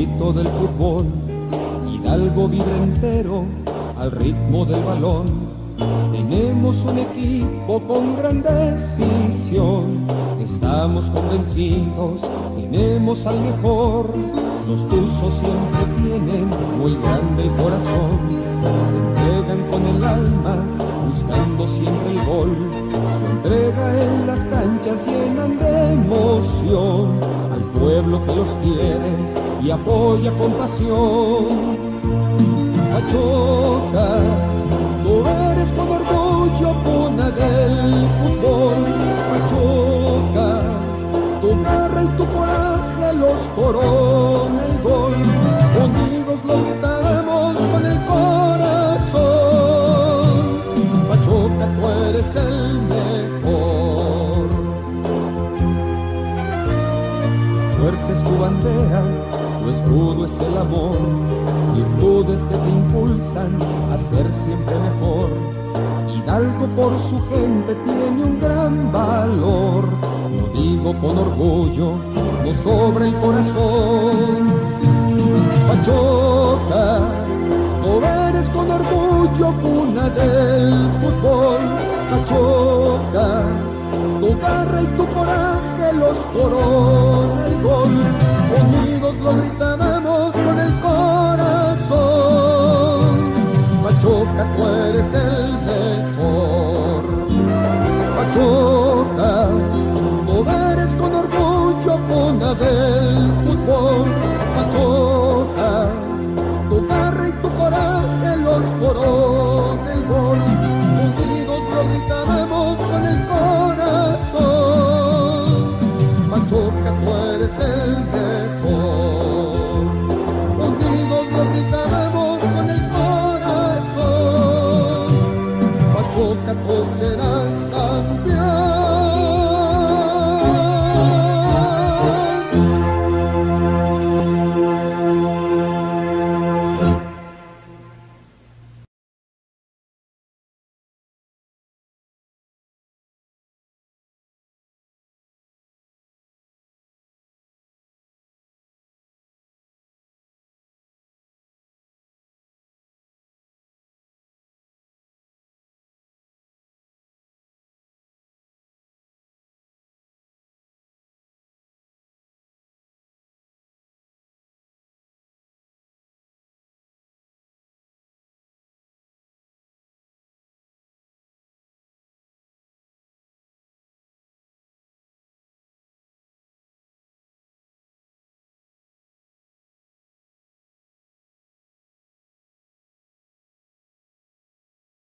grito del fútbol, Hidalgo vibra entero al ritmo del balón. Tenemos un equipo con gran decisión, estamos convencidos, tenemos al mejor. Los tuzos siempre tienen muy grande el corazón, se entregan con el alma, buscando siempre el gol. Su entrega en las canchas llenan de emoción al pueblo que los quiere y apoya con pasión. Pachuca, tú eres con orgullo cuna del fútbol. Pachuca, tu garra y tu coraje los corona el gol. Unidos lo gritamos con el corazón. Pachuca, tú eres el mejor. Fuerza es tu bandera, tu escudo es el amor, virtudes que te impulsan a ser siempre mejor. Hidalgo por su gente tiene un gran valor, lo digo con orgullo, no sobra el corazón. Pachuca, tú eres con orgullo cuna del fútbol. Pachuca, tu garra y tu coraje los corona el gol. Unidos lo gritaremos con el corazón. Pachuca, tú eres el mejor. Pachuca, tú eres con orgullo cuna del fútbol. Pachuca, tu garra y tu coraje los corona el gol. Unidos lo gritaremos con el corazón. Pachuca, tú eres el mejor. Unidos lo gritaremos con el corazón. Pachuca, tú serás campeón.